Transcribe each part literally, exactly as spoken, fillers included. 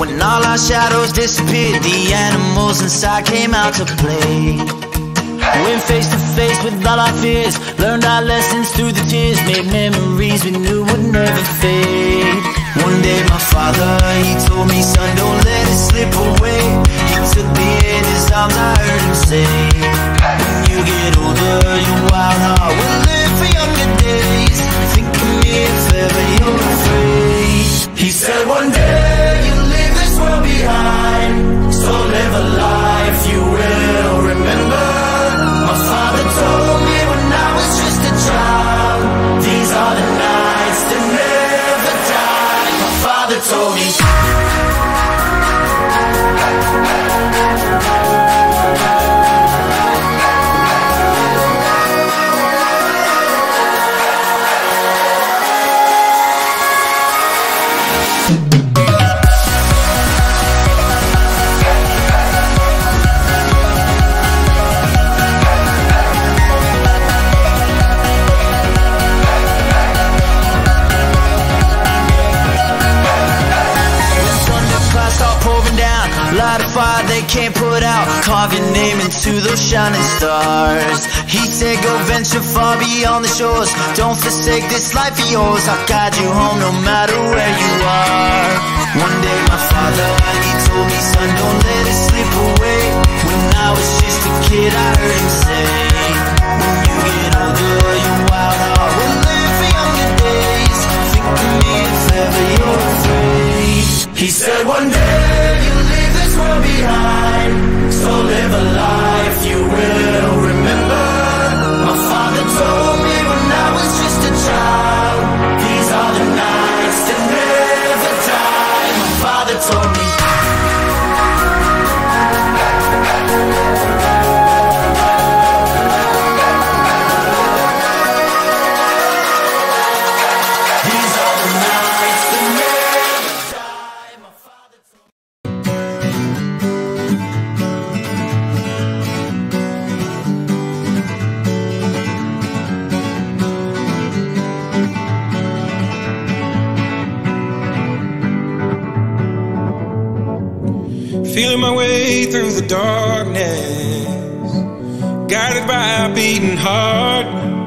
When all our shadows disappeared, the animals inside came out to play. Went face to face with all our fears, learned our lessons through the tears, made memories we knew would never fade. One day my father, he told me, son, don't let it slip away. He took me in his arms, I heard him say, when you get older, your wild heart will live for younger days. Think of me if ever you're afraid. He said one day you'll leave this world behind, so live a life you will remember. My father told me when I was just a child, these are the nights that never die. My father told me. Light a fire they can't put out, carve your name into those shining stars. He said go venture far beyond the shores, don't forsake this life of yours. I'll guide you home no matter where you are. One day my father, he told me, son, don't let it slip away. When I was just a kid I heard him say, when you get older your wild heart will live for younger days. Think of me if ever you're afraid. He said one day you'll leave this world behind, so live a life you will remember. My father told me when I was just a child, these are the nights that never die. My father told me. These are the nights that never die. My father told me. Feeling my way through the darkness, guided by a beating heart.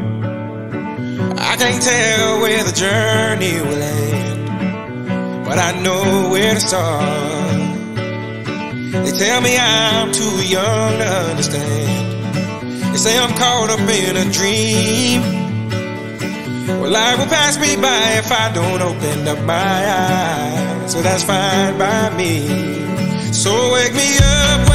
I can't tell where the journey will end, but I know where to start. They tell me I'm too young to understand. They say I'm caught up in a dream. Well, life will pass me by if I don't open up my eyes, so that's fine by me. So wake me up